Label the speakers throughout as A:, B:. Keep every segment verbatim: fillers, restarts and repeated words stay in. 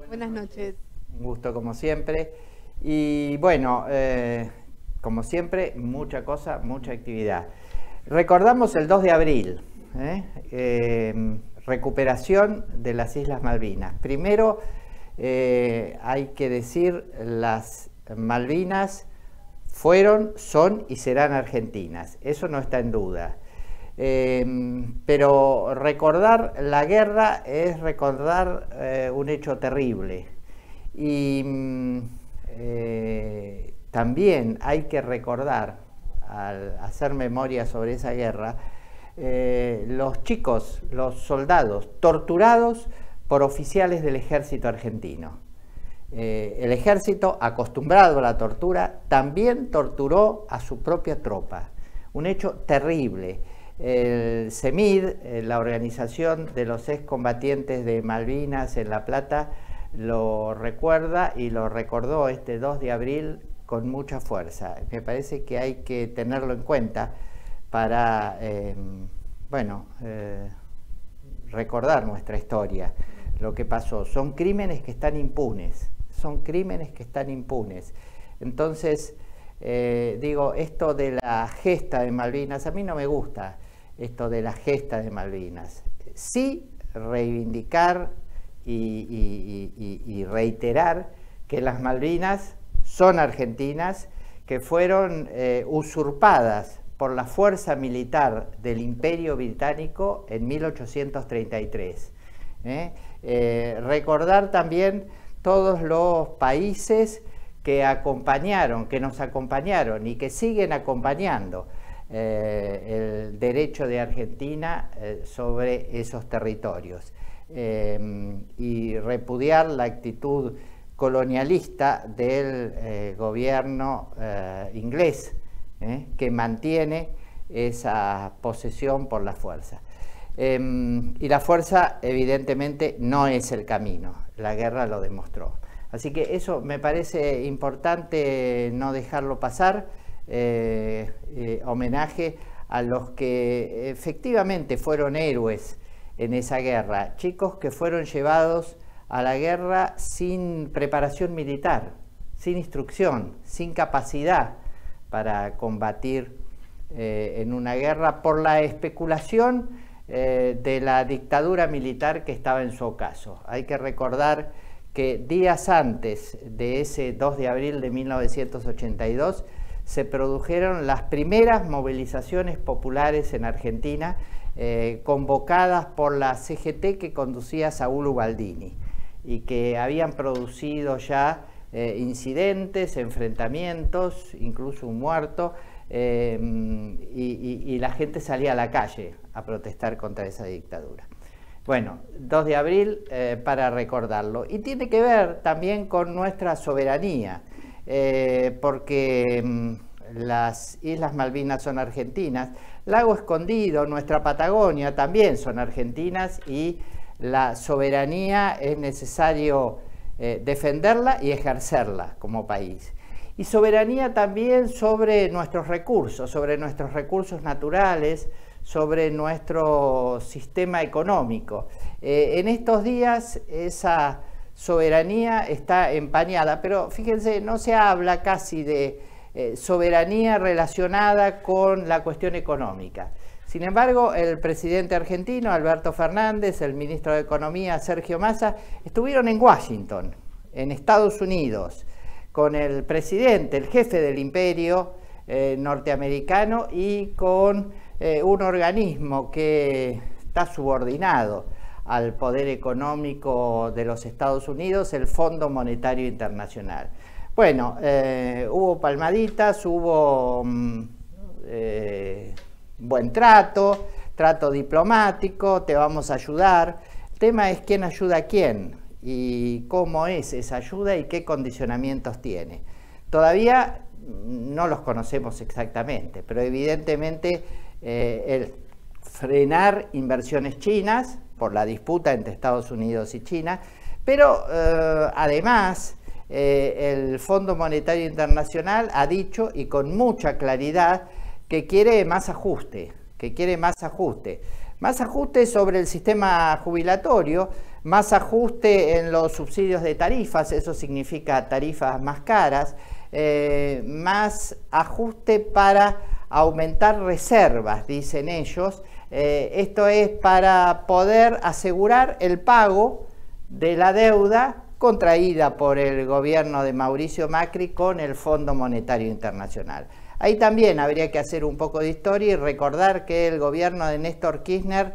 A: Buenas noches.
B: Un gusto como siempre. Y bueno, eh, como siempre, mucha cosa, mucha actividad. Recordamos el dos de abril, ¿eh? Eh, recuperación de las Islas Malvinas. Primero, eh, hay que decir, las Malvinas fueron, son y serán argentinas. Eso no está en duda. Eh, pero recordar la guerra es recordar eh, un hecho terrible. Y eh, también hay que recordar, al hacer memoria sobre esa guerra, eh, los chicos, los soldados torturados por oficiales del ejército argentino. Eh, el ejército, acostumbrado a la tortura, también torturó a su propia tropa. Un hecho terrible. El CEMID, la organización de los excombatientes de Malvinas en La Plata, lo recuerda y lo recordó este dos de abril con mucha fuerza. Me parece que hay que tenerlo en cuenta para, eh, bueno, eh, recordar nuestra historia, lo que pasó. Son crímenes que están impunes, son crímenes que están impunes. Entonces, eh, digo, esto de la gesta de Malvinas, a mí no me gusta esto de la gesta de Malvinas. Sí reivindicar y, y, y, y reiterar que las Malvinas son argentinas, que fueron eh, usurpadas por la fuerza militar del Imperio Británico en mil ochocientos treinta y tres. ¿eh? Eh, recordar también todos los países que acompañaron, que nos acompañaron y que siguen acompañando eh, el derecho de Argentina eh, sobre esos territorios. Eh, y repudiar la actitud colonialista del eh, gobierno eh, inglés, eh, que mantiene esa posesión por la fuerza. Eh, y la fuerza evidentemente no es el camino, la guerra lo demostró. Así que eso me parece importante no dejarlo pasar. Eh, eh, homenaje a los que efectivamente fueron héroes en esa guerra, chicos que fueron llevados a la guerra sin preparación militar, sin instrucción, sin capacidad para combatir eh, en una guerra por la especulación eh, de la dictadura militar que estaba en su ocaso. Hay que recordar que días antes de ese dos de abril de mil novecientos ochenta y dos se produjeron las primeras movilizaciones populares en Argentina, eh, convocadas por la C G T que conducía Saúl Ubaldini y que habían producido ya eh, incidentes, enfrentamientos, incluso un muerto, eh, y, y, y la gente salía a la calle a protestar contra esa dictadura. Bueno, dos de abril eh, para recordarlo. Y tiene que ver también con nuestra soberanía. Eh, porque mmm, las Islas Malvinas son argentinas, Lago Escondido, nuestra Patagonia también son argentinas y la soberanía es necesario eh, defenderla y ejercerla como país. Y soberanía también sobre nuestros recursos, sobre nuestros recursos naturales, sobre nuestro sistema económico. Eh, en estos días esa soberanía está empañada, pero fíjense, no se habla casi de eh, soberanía relacionada con la cuestión económica. Sin embargo, el presidente argentino, Alberto Fernández, el ministro de Economía, Sergio Massa, estuvieron en Washington, en Estados Unidos, con el presidente, el jefe del imperio eh, norteamericano y con eh, un organismo que está subordinado al poder económico de los Estados Unidos, el Fondo Monetario Internacional. Bueno, eh, hubo palmaditas, hubo eh, buen trato, trato diplomático, te vamos a ayudar. El tema es quién ayuda a quién y cómo es esa ayuda y qué condicionamientos tiene. Todavía no los conocemos exactamente, pero evidentemente eh, el frenar inversiones chinas por la disputa entre Estados Unidos y China, pero eh, además eh, el Fondo Monetario Internacional ha dicho y con mucha claridad que quiere más ajuste, que quiere más ajuste. Más ajuste sobre el sistema jubilatorio, más ajuste en los subsidios de tarifas, eso significa tarifas más caras, eh, más ajuste para aumentar reservas, dicen ellos. Eh, esto es para poder asegurar el pago de la deuda contraída por el gobierno de Mauricio Macri con el Fondo Monetario Internacional. Ahí también habría que hacer un poco de historia y recordar que el gobierno de Néstor Kirchner,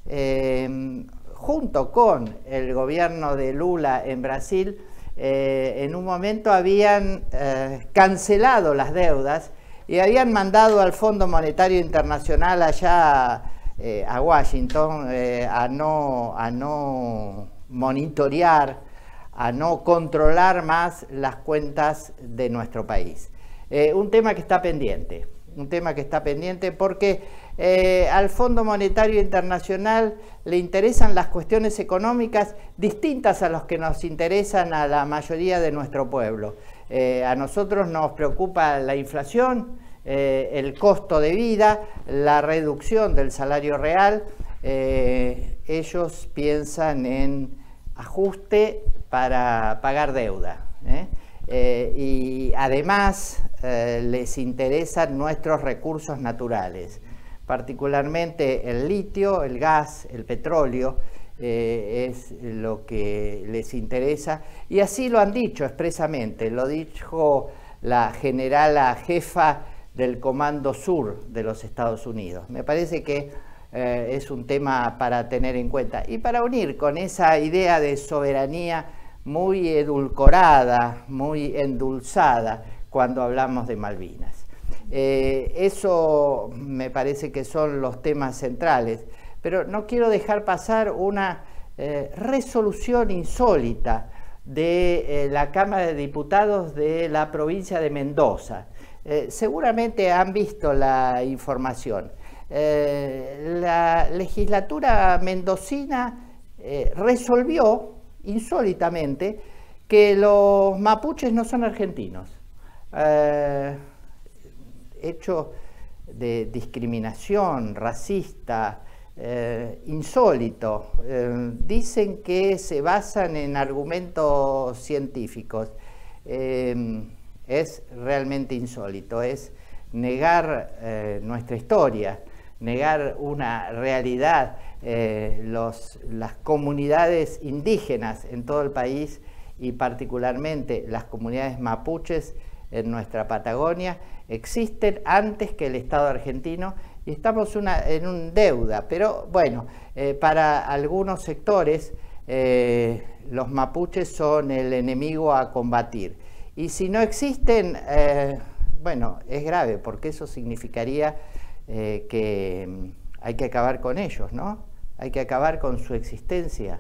B: eh, junto con el gobierno de Lula en Brasil, eh, en un momento habían eh, cancelado las deudas y habían mandado al Fondo Monetario Internacional allá eh, a Washington eh, a, no, a no monitorear, a no controlar más las cuentas de nuestro país. Eh, un tema que está pendiente, un tema que está pendiente porque eh, al Fondo Monetario Internacional le interesan las cuestiones económicas distintas a las que nos interesan a la mayoría de nuestro pueblo. Eh, a nosotros nos preocupa la inflación, eh, el costo de vida, la reducción del salario real. Eh, ellos piensan en ajuste para pagar deuda, ¿eh? Eh, y además eh, les interesan nuestros recursos naturales, particularmente el litio, el gas, el petróleo, eh, es lo que les interesa, y así lo han dicho expresamente, lo dijo la generala jefa del Comando Sur de los Estados Unidos. Me parece que eh, es un tema para tener en cuenta y para unir con esa idea de soberanía muy edulcorada, muy endulzada cuando hablamos de Malvinas. Eh, eso me parece que son los temas centrales, pero no quiero dejar pasar una eh, resolución insólita de eh, la Cámara de Diputados de la provincia de Mendoza. Eh, seguramente han visto la información. Eh, la legislatura mendocina eh, resolvió insólitamente que los mapuches no son argentinos. Eh, hecho de discriminación racista, eh, insólito. Eh, dicen que se basan en argumentos científicos. Eh, es realmente insólito, es negar eh, nuestra historia, negar una realidad. Eh, los, las comunidades indígenas en todo el país y particularmente las comunidades mapuches en nuestra Patagonia existen antes que el Estado argentino y estamos una, en un deuda, pero bueno, eh, para algunos sectores eh, los mapuches son el enemigo a combatir y si no existen, eh, bueno, es grave porque eso significaría eh, que hay que acabar con ellos, ¿no? Hay que acabar con su existencia.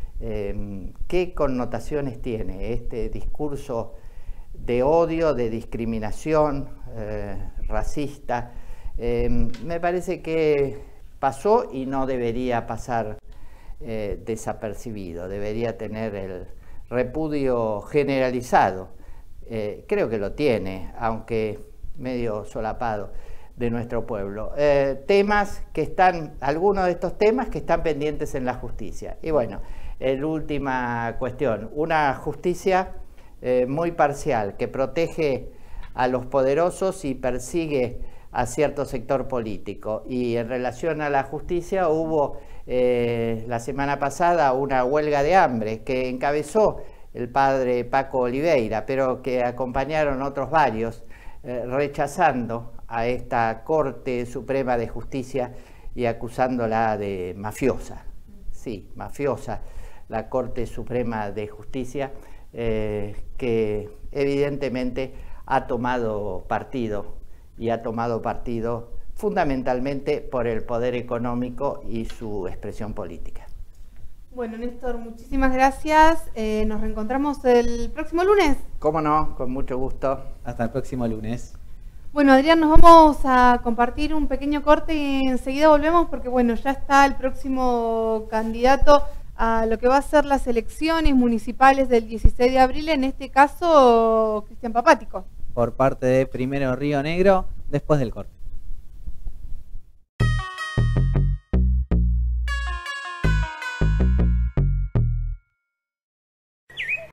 B: Eh, ¿Qué connotaciones tiene este discurso de odio, de discriminación eh, racista? Eh, me parece que pasó y no debería pasar eh, desapercibido, debería tener el repudio generalizado. Eh, creo que lo tiene, aunque medio solapado, de nuestro pueblo. Eh, temas que están, algunos de estos temas que están pendientes en la justicia. Y bueno, la última cuestión, una justicia eh, muy parcial, que protege a los poderosos y persigue a cierto sector político. Y en relación a la justicia hubo eh, la semana pasada una huelga de hambre que encabezó el padre Paco Oliveira, pero que acompañaron otros varios, eh, rechazando a esta Corte Suprema de Justicia y acusándola de mafiosa. Sí, mafiosa, la Corte Suprema de Justicia, eh, que evidentemente ha tomado partido, y ha tomado partido fundamentalmente por el poder económico y su expresión política.
A: Bueno, Néstor, muchísimas gracias. Eh, nos reencontramos el próximo lunes.
B: Cómo no, con mucho gusto.
C: Hasta el próximo lunes.
A: Bueno, Adrián, nos vamos a compartir un pequeño corte y enseguida volvemos porque, bueno, ya está el próximo candidato a lo que va a ser las elecciones municipales del dieciséis de abril, en este caso, Cristian Papático.
C: Por parte de Primero Río Negro, después del corte.